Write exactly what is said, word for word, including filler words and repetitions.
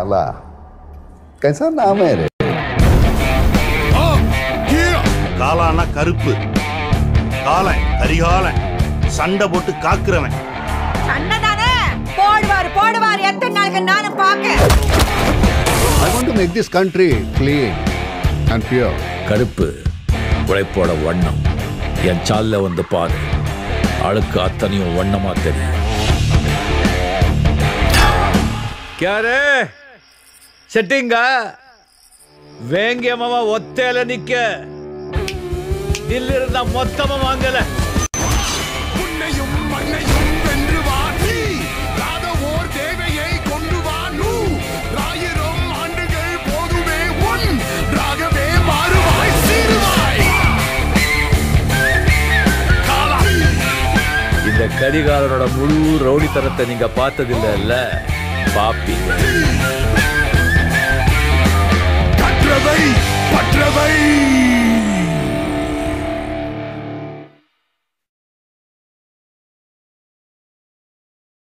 काला कैसा नाम है रे? காலானா கருப்பு, காலன் கரிகாலன், சண்டை போட்டு காக்குறவன். சண்டை தானே போடுவார் போடுவார் எத்தனை நாளுக்கு நானும் பாக்க. I want to make this country clean and pure. கருப்பு உழைப்போட வண்ணம். என் சால்ல வந்து பாரு, அழுக்கு அத்தனையும் வண்ணமா தெரியும். ಕ್ಯಾರೆ ಸೆಟ್ಟಿಂಗ வேங்கியமாவா ஒத்தையில நிக்க தில்லிருந்த மொத்தமா வாங்கல. உன்னையும் மண்ணையும் வென்று வாட்டி ராத ஓர் தேவையை கொண்டு வானு ஆயிரம் ஆண்டுகள் போதுமே உன் ராகவே மாறுவாய் சீருவாய். இந்த கரிகாலனோட முழு ரவுடித்தனத்தை நீங்க பார்த்ததில்ல, பாப்பீங்க.